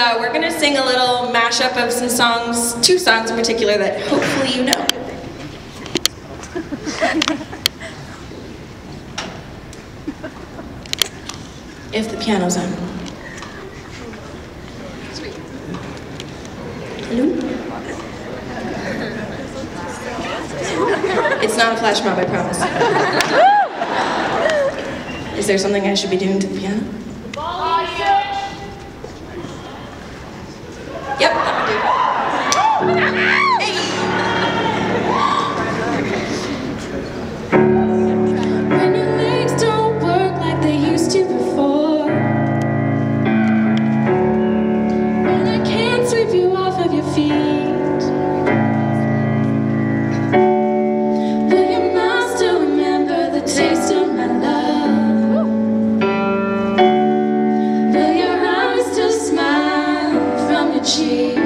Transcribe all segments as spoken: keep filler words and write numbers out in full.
uh, we're gonna sing a little mashup of some songs, two songs in particular that hopefully you know. If the piano's on. Hello? It's not a flash mob, I promise. Is there something I should be doing to the piano? Yep, that would do. Hey. When your legs don't work like they used to before, when I can't sweep you off of your feet, will your mouth still remember the taste of my love? Will your eyes still smile from your cheeks?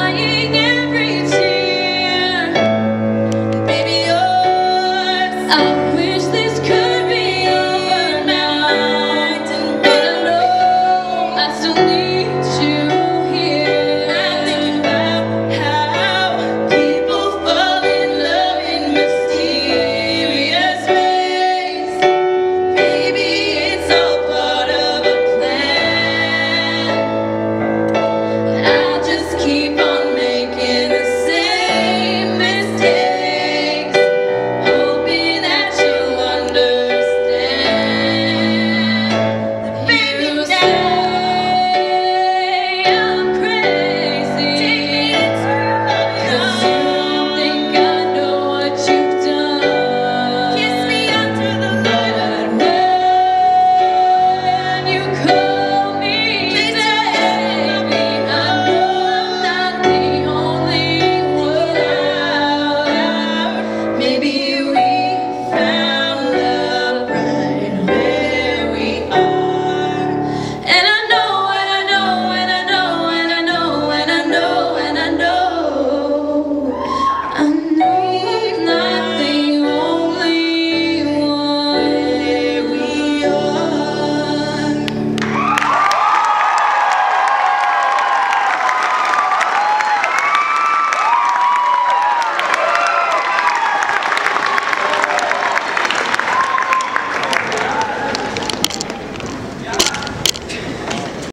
Oh.